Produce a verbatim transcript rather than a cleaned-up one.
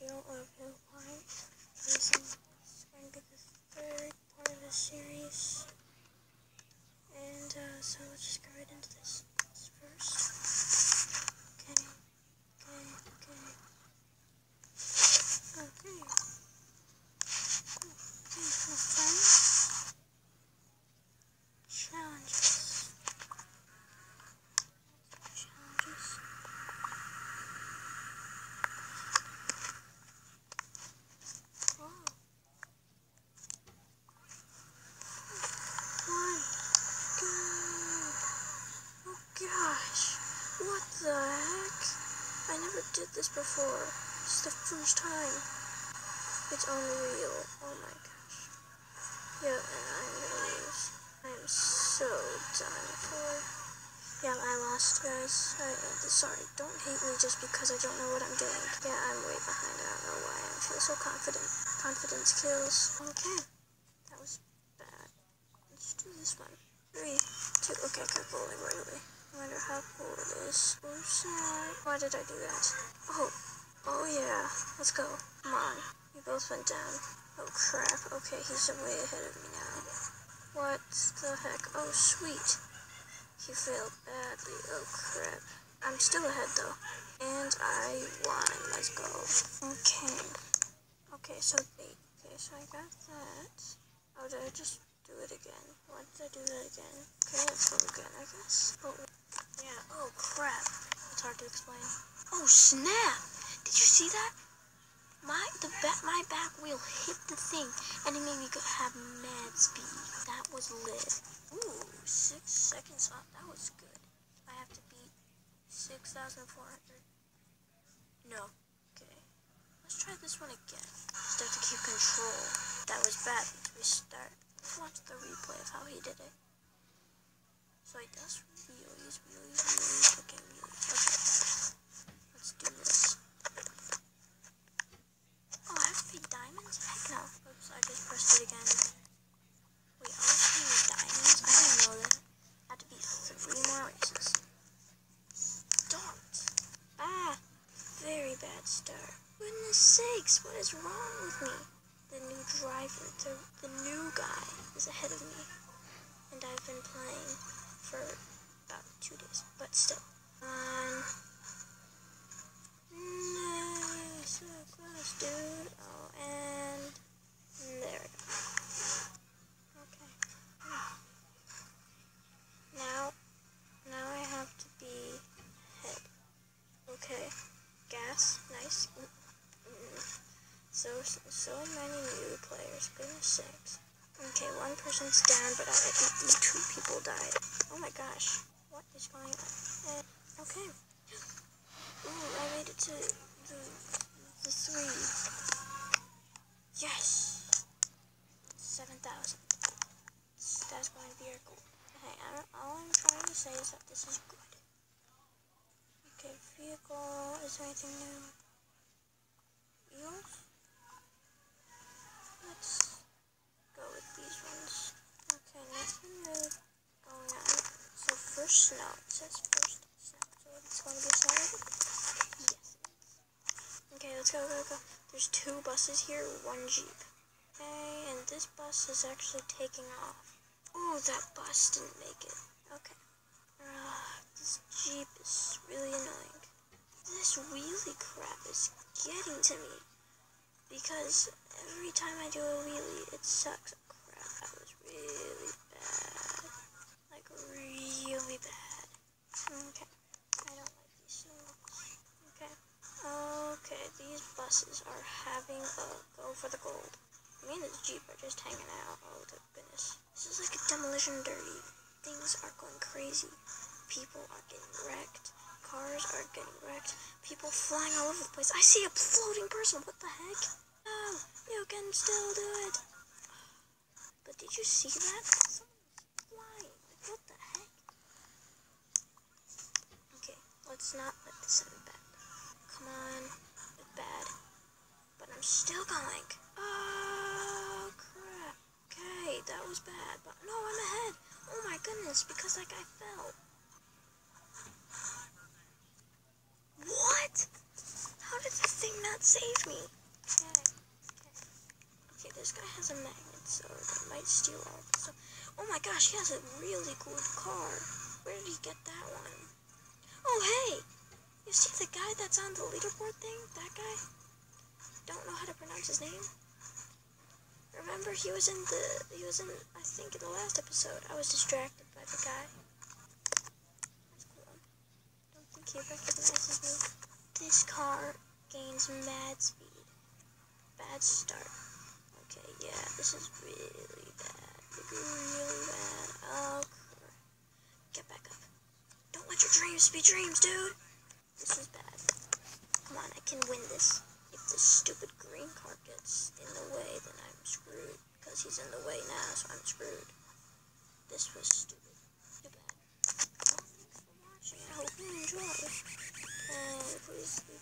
video of Hill Climb. This is going to be the third part of this series. And uh, so let's just go right into this, this first. Okay, okay, okay. Okay. Okay, let's try. Challenges. Challenges. Gosh, what the heck? I never did this before. This is the first time. It's unreal. Oh my gosh. Yeah, and I'm gonna lose. I'm so done for. Yeah, I lost, guys. I, uh, sorry, don't hate me just because I don't know what I'm doing. Yeah, I'm way behind. I don't know why I feel so confident. Confidence kills. Okay, that was bad. Let's do this one. Three, two, okay, kept rolling right away. I wonder how cool it is. Oh, sad. Why did I do that? Oh, oh yeah. Let's go. Come on. We both went down. Oh crap. Okay, he's way ahead of me now. What the heck? Oh, sweet. He failed badly. Oh crap. I'm still ahead though. And I won. Let's go. Okay. Okay, so wait. Okay, so I got that. Oh, did I just do it again? Why did I do that again? Okay, let's go again, I guess. Oh. Yeah, oh crap. It's hard to explain. Oh snap! Did you see that? My the back my back wheel hit the thing and it made me go have mad speed. That was lit. Ooh, six seconds off. That was good. I have to beat six thousand four hundred. No. Okay. Let's try this one again. Just have to keep control. That was bad. Let's restart. Let's watch the replay of how he did it. So he does wheelies, wheelies, wheelies. Okay, wheelies. Okay. Let's do this. Oh, I have to pay diamonds? Heck no. Oops, I just pressed it again. Wait, I was paying diamonds? I didn't know that. I have to beat three more races. Start. Ah, very bad start. Goodness sakes, what is wrong with me? The new driver, the, the new guy is ahead of me. And I've been playing for about two days, but still. Um, no, so close, dude. Oh, and there we go. Okay. Now, now I have to be head. Okay. Gas, nice. So, so many new players. Goodness sakes. Okay, one person's down, but I think two people died. Oh my gosh, what is going on? And, okay. Ooh, I made it to the, the three. Yes! seven thousand. That's going to be our goal. Hey, I don't, all I'm trying to say is that this is good. Okay, vehicle, is there anything new? Wheels? Let's go with these ones. Okay, nothing really going on. So first snow. It says first snow. So it's going to be snow. Yes, it is. Okay, let's go, go, go. There's two buses here, one Jeep. Okay, and this bus is actually taking off. Oh, that bus didn't make it. Okay. Uh, this Jeep is really annoying. This wheelie crap is getting to me. Because every time I do a wheelie, it sucks. Oh crap, that was really bad. Like, really bad. Okay, I don't like these so much. Okay. Okay, these buses are having a go for the gold. Me and this Jeep are just hanging out. Oh, the goodness. This is like a demolition derby. Things are going crazy. People are getting wrecked. Cars are getting wrecked. People flying all over the place. I see a floating person. What the heck? No, you can still do it. But did you see that? Someone's flying. Like, what the heck? Okay, let's not let this end bad. Come on. It's bad. But I'm still going. Oh, crap. Okay, that was bad. But no, I'm ahead. Oh my goodness, because that guy fell. What? How did the thing not save me. Okay. Okay. Okay, this guy has a magnet, so they might steal all of this stuff. Oh my gosh, he has a really good car. Where did he get that one? Oh, hey! You see the guy that's on the leaderboard thing? That guy? Don't know how to pronounce his name. Remember, he was in the, he was in, I think, in the last episode. I was distracted by the guy. That's cool. Don't think he recognizes me. This car gains mad speed. Bad start. Okay, yeah, this is really bad. Really bad. Oh, crap. Get back up. Don't let your dreams be dreams, dude. This is bad. Come on, I can win this. If this stupid green car gets in the way, then I'm screwed. Because he's in the way now, so I'm screwed. This was stupid. Too bad. Well, thanks for watching. I hope you enjoyed. And please